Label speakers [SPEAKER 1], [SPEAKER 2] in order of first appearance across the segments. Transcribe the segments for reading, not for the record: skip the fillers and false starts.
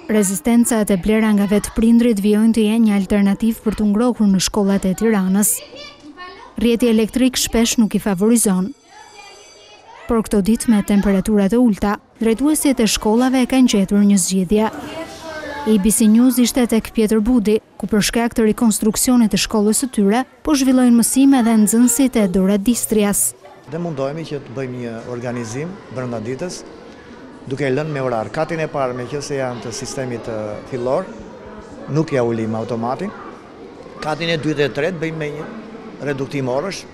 [SPEAKER 1] Rezistencat e blera nga vetë prindrit vijojnë të jenë një alternativë për të ngrohur në shkollat e Tiranës. Rrjeti elektrik shpesh nuk i favorizon. Por këto ditë me temperaturat e ulta, drejtuesit e shkollave e kanë gjetur një zgjidhje. ABC News ishte tek Pjetër Budi, ku për shkak të rikonstruksionit të shkollës së tyre, po zhvillojnë mësime dhe nxënësit e Dora Distrias.
[SPEAKER 2] Dhe mundohemi që të bëjmë një organizim brenda ditës, duke lënë me orar. Katin e parë me qëse janë të sistemit fillor, nuk ja ulim automatin. Katin e dytë dhe tretë bëjmë me një reduktim orësh,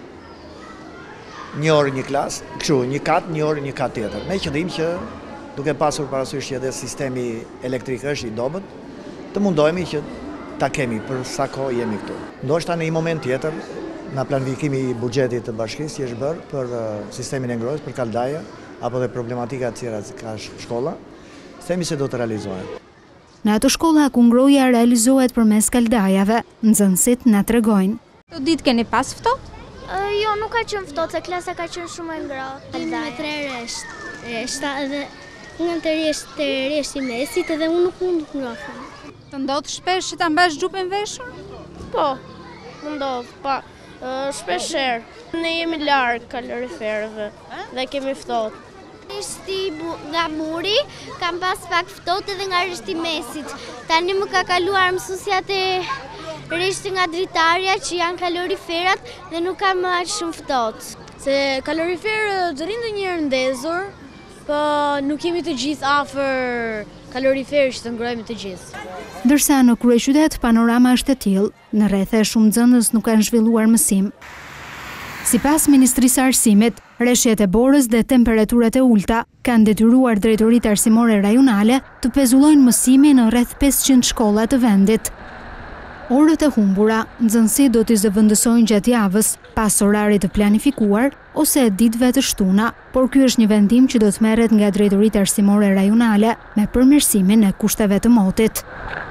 [SPEAKER 2] një orë një klasë, kështu, një kat, një orë një kat tjetër. Me qëllim që duke pasur parasysh që edhe sistemi elektrik është i dobët, të mundohemi që ta kemi për sa kohë jemi këtu. Ndoshta në një moment tjetër, nga planifikimi i buxhetit të bashkisë që është bërë për sistemin e ngrohjes, për kaldaja, apo dhe problematika të tjera që ka shkolla, themi se do të realizohen.
[SPEAKER 1] Në ato shkolla ku ngrohja realizohet përmes kaldajave, nxënësit na tregojnë.
[SPEAKER 3] Këtë ditë keni pas ftohtë?
[SPEAKER 4] Jo, nuk ka qenë ftohtë, se klasa ka qenë shumë e ngrohtë. Me 3 reshta edhe nga të reshti mesit edhe unë nuk mund të ngrohem.
[SPEAKER 3] Të ndodh shpesh që ta mbash xhupin veshur?
[SPEAKER 4] Po, më ndodh, shpesher. Ne jemi larg kaloriferëve dhe kemi ftohtë. Reshti nga muri, kam pas pak ftohtë edhe nga reshti mesit. Tani më ka kaluar mësuesjat e reshti nga dritarja që janë kaloriferat dhe nuk kam më aq shumë ftohtë.
[SPEAKER 5] Se kaloriferët të rinë ndonjëherë ndezur, po nuk jemi të gjithë afër kaloriferë që të ngrohemi të gjithë.
[SPEAKER 1] Ndërsa në kryeqytet panorama është e tillë, në rrethe shumë nxënës nuk kanë zhvilluar mësim. Sipas Ministrisë së Arsimit, rreshjet e borës dhe temperaturat e ulta kanë detyruar drejtoritë arsimore rajonale të pezullojnë mësimin në rreth 500 shkolla të vendit. Orët e humbura, nxënësit do t'i zëvendësojnë gjatë javës, pas orarit të planifikuar ose ditëve të shtuna, por ky është një vendim që do të merret nga drejtoritë arsimore rajonale me përmirësimin e kushteve të motit.